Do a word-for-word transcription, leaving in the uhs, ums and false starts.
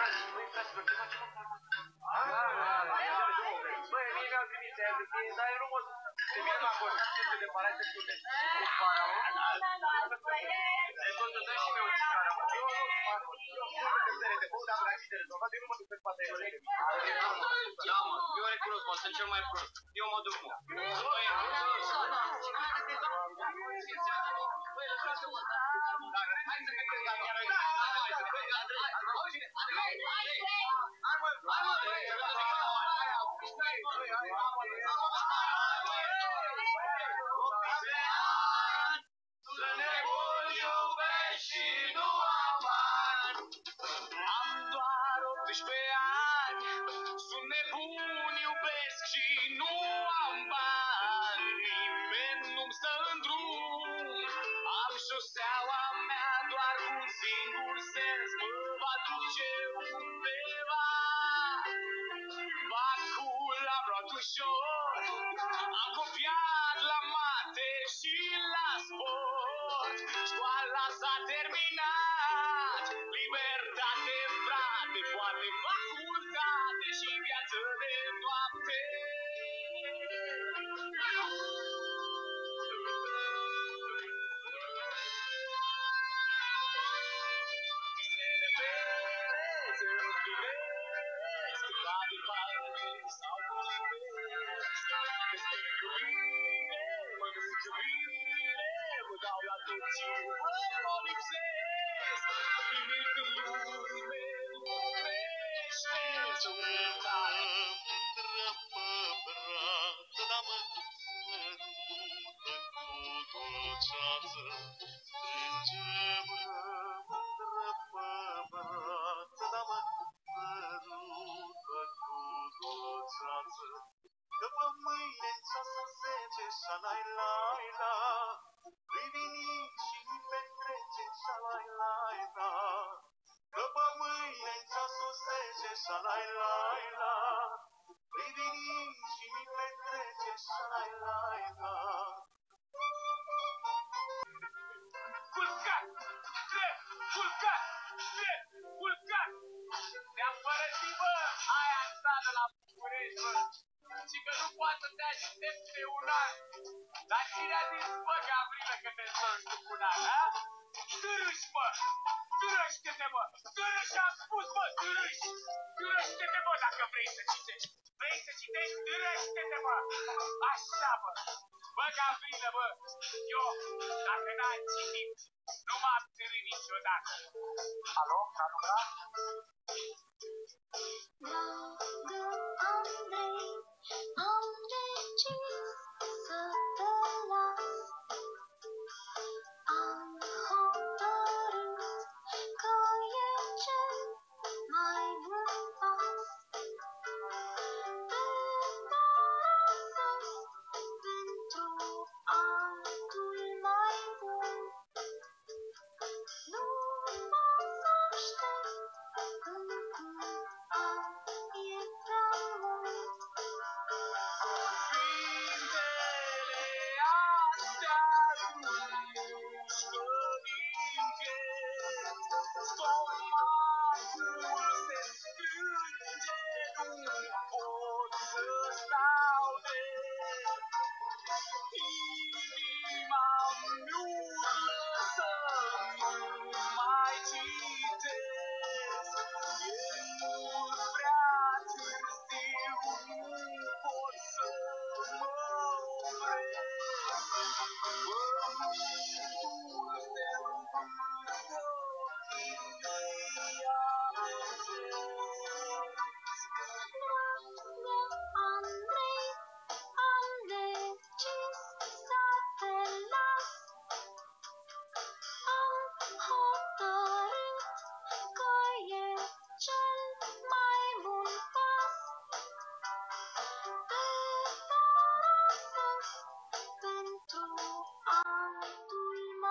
Băi, fraților, ce facem în farmacie? Băi, mie mi-au trimis aia de tine, dar eu nu mă duc. Te vine la acolo, ce te depara, te spune. E faraon? E tot să dai și mie o țigară, mă. Eu nu fac, eu nu mă duc de băut, dar la și de rezolvat, eu nu mă duc pe spate de ele. Da, mă, eu recunosc, mă, sunt cel mai prost. Eu mă duc, mă. Băi, băi, lăsați-mă. Hai să vedem la mine. Hai să vedem la mine. Hai, hai, hai, mă, hai, mă, băi, să vedem la să nebun iubești și nu am bani. Am doar optsprezece ani. Sunt nebun, iubesc și nu am bani. Nimeni nu-mi stă în drum. Am șoseaua mea doar cu un singur sens. Mă va duce undeva. Bacul am luat ușor. Am copiat la mate și la sport. Școala s-a terminat. Libertate, frate, poate facultate și viață de noapte. Visele mele se împlinesc. La departe sau cu iubesc. Este iubire, mănânc iubire. Mă dau la tot ce mă lipsesc. Nimic în lume nu crește. Să-mi Mândră-mă, brată, da-mă sărută cu dulceață. Strânge-mă, mândră-mă, brată, da-mă sărută cu dulceață. Că pe mâine în ceasul zece, șa-lai-lai-la, îi vini și mi petrece, șa-lai-lai-la. Că pe mâine în ceasul zece, șa-lai-lai-la, îi vini și mi petrece, șa-lai-lai-la. Culcat! Drept! Culcat! Drept! Culcat! Ne-am părăsit, bă! Aia în stradă la București, bă! Și că nu poate să te aștepți de un an. Dar cine a zis, bă, Gavrilă, că te întorci tu cu un an, a? Târâși, bă! Târăște-te, bă! Târâși, am spus, bă! Târâși! Târăște-te, bă, dacă vrei să citești! Vrei să citești? Târăște-te, bă! Așa, bă! Bă, Gavrilă, bă! Eu, dacă n-am citit, nu m-am târât niciodată! Alo, Radu Grav? Andrei, am decis să te las. Am hotărât că e cel mai bun pas. Te părăsesc pentru altul mai bun. Nu pot să aștept când când am e prea mult. Cuvintele astea rușcă din piept. Stomacul se strânge, nu pot să stau drept. Inima-mi urlă să nu mai citesc. E mult prea târziu, nu pot să mă opresc. Pământul se învârte, ochii mei amintesc. Dragă Andrei, am decis să te las. Am hotărât că e cel mai bun pas. Te părăsesc pentru altul